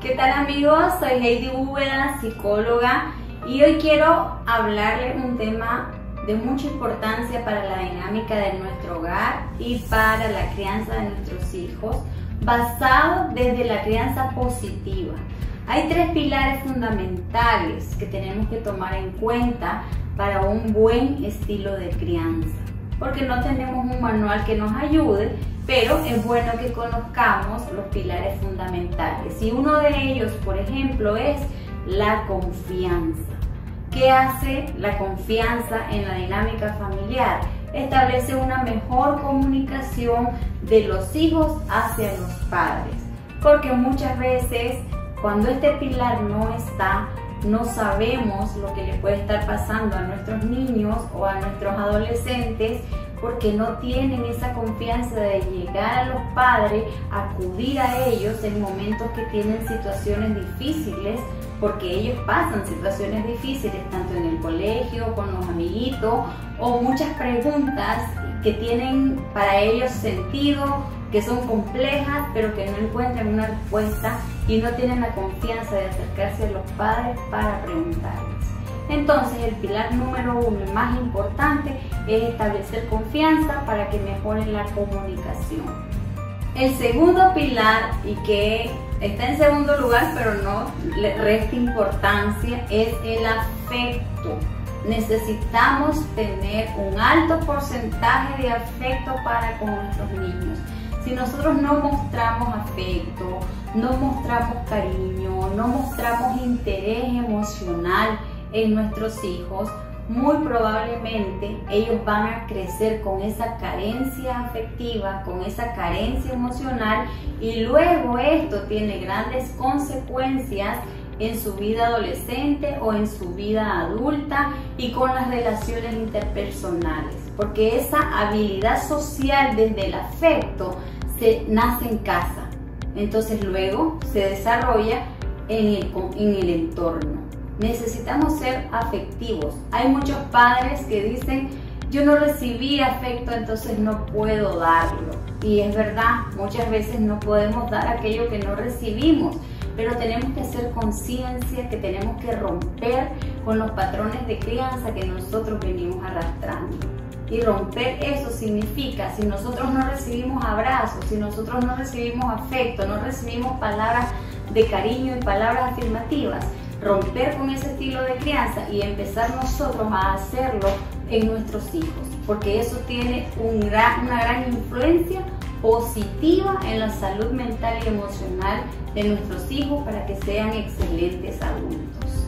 ¿Qué tal amigos? Soy Heidi Búveda, psicóloga, y hoy quiero hablarles un tema de mucha importancia para la dinámica de nuestro hogar y para la crianza de nuestros hijos, basado desde la crianza positiva. Hay tres pilares fundamentales que tenemos que tomar en cuenta para un buen estilo de crianza, porque no tenemos un manual que nos ayude, pero es bueno que conozcamos los pilares fundamentales. Y uno de ellos, por ejemplo, es la confianza. ¿Qué hace la confianza en la dinámica familiar? Establece una mejor comunicación de los hijos hacia los padres, porque muchas veces cuando este pilar no está, no sabemos lo que le puede estar pasando a nuestros niños o a nuestros adolescentes, porque no tienen esa confianza de llegar a los padres, acudir a ellos en momentos que tienen situaciones difíciles, porque ellos pasan situaciones difíciles tanto en el colegio, con los amiguitos, o muchas preguntas que tienen para ellos sentido, que son complejas, pero que no encuentran una respuesta y no tienen la confianza de acercarse a los padres para preguntarles. Entonces, el pilar número uno y más importante es establecer confianza para que mejore la comunicación. El segundo pilar, y que está en segundo lugar pero no le resta importancia, es el afecto. Necesitamos tener un alto porcentaje de afecto para con nuestros niños. Si nosotros no mostramos afecto, no mostramos cariño, no mostramos interés emocional en nuestros hijos, muy probablemente ellos van a crecer con esa carencia afectiva, con esa carencia emocional, y luego esto tiene grandes consecuencias en su vida adolescente o en su vida adulta y con las relaciones interpersonales, porque esa habilidad social desde el afecto nace en casa, entonces luego se desarrolla en el entorno. Necesitamos ser afectivos. Hay muchos padres que dicen: yo no recibí afecto, entonces no puedo darlo. Y es verdad, muchas veces no podemos dar aquello que no recibimos, pero tenemos que hacer conciencia que tenemos que romper con los patrones de crianza que nosotros venimos arrastrando. Y romper eso significa, si nosotros no recibimos abrazos, si nosotros no recibimos afecto, no recibimos palabras de cariño y palabras afirmativas, romper con ese estilo de crianza y empezar nosotros a hacerlo en nuestros hijos, porque eso tiene una gran influencia positiva en la salud mental y emocional de nuestros hijos para que sean excelentes adultos.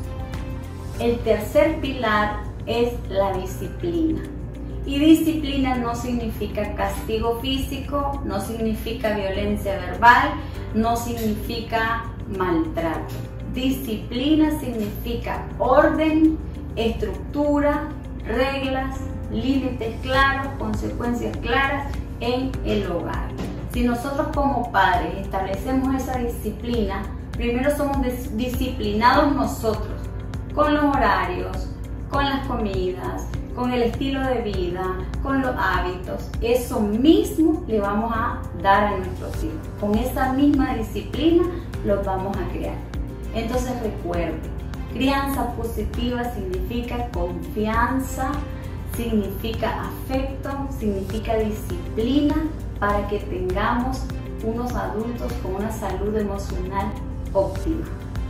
El tercer pilar es la disciplina. Y disciplina no significa castigo físico, no significa violencia verbal, no significa maltrato. Disciplina significa orden, estructura, reglas, límites claros, consecuencias claras en el hogar. Si nosotros como padres establecemos esa disciplina, primero somos disciplinados nosotros con los horarios, con las comidas, con el estilo de vida, con los hábitos. Eso mismo le vamos a dar a nuestros hijos. Con esa misma disciplina los vamos a criar. Entonces recuerden, crianza positiva significa confianza, significa afecto, significa disciplina para que tengamos unos adultos con una salud emocional óptima.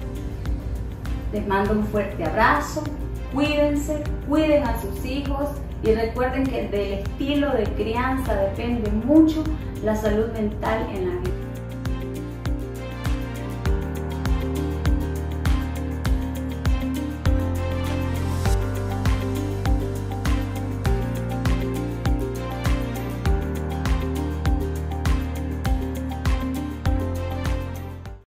Les mando un fuerte abrazo, cuídense, cuiden a sus hijos y recuerden que del estilo de crianza depende mucho la salud mental en la vida.